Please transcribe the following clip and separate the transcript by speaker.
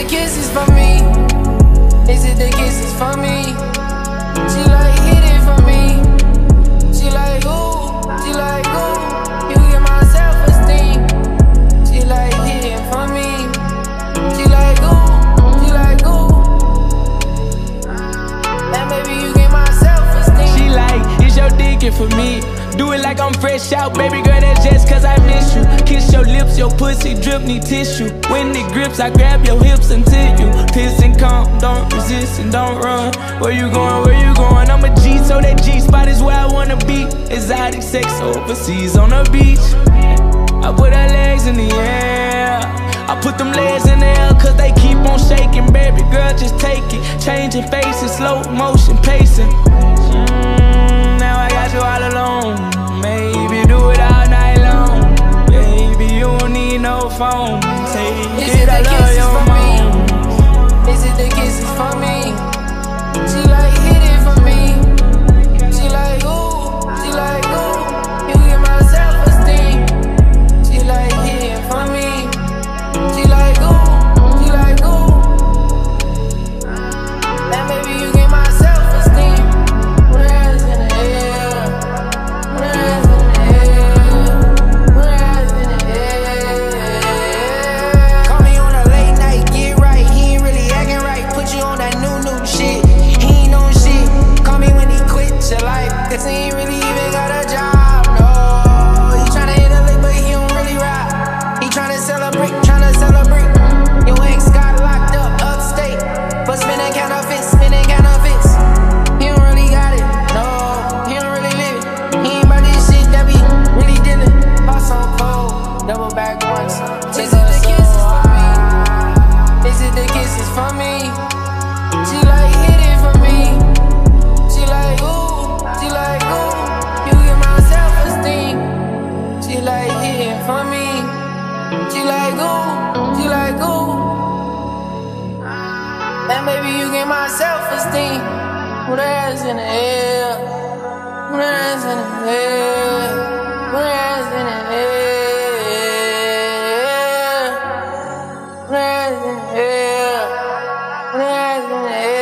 Speaker 1: the kisses for me? Is it the kisses for me? She like hit it for me. She like ooh, she like ooh. You get my self-esteem. She like hit it for me. She like ooh, she like ooh. And baby you get my self-esteem.
Speaker 2: She like, is your dick it for me? Do it like I'm fresh out, baby girl, that's just cause I miss you. Kiss your lips, your pussy drip, need tissue. When it grips, I grab your hips until you piss and come. Don't resist and don't run. Where you going, where you going? I'm a G, so that G spot is where I wanna be. Exotic sex overseas on the beach. I put her legs in the air. I put them legs in the air cause they keep on shaking. Baby girl, just take it. Changing faces, slow motion pacing. Now I got you all alone. Maybe do it all night long. Baby, you don't need no phone. Take
Speaker 1: Is it the kisses for me? Is it the kisses for me? She like hit it for me. She like ooh, she like ooh. You get my self-esteem. She like hit it for me. She like ooh, she like ooh. And baby you get my self-esteem. Put her hands in the air. Put her hands in the air. Put her hands in the air. Call me on a late night, get right. He ain't really acting right. Put you on that new shit. He ain't on shit. Call me when he quit your life. Cause he ain't really even got a job, no. He tryna hit a lick, but he don't really rap. He tryna sell a brick, tryna sell a brick. Your ex got locked up upstate for spinning counterfeits, spinning counterfeits. He don't really got it, no. He don't really live it. He ain't about this shit that we really dealing. Boss on cold, double back once. Is it the kisses for me? Is it the kisses for me? She like hit it for me. She like ooh, she like ooh. You get my self-esteem. She like hit it for me. She like ooh, she like ooh. And baby you get my self-esteem. Put her hands in the air. Put her hands in the air. Put her hands in the air. Put her hands in the air. Put her hands in the air.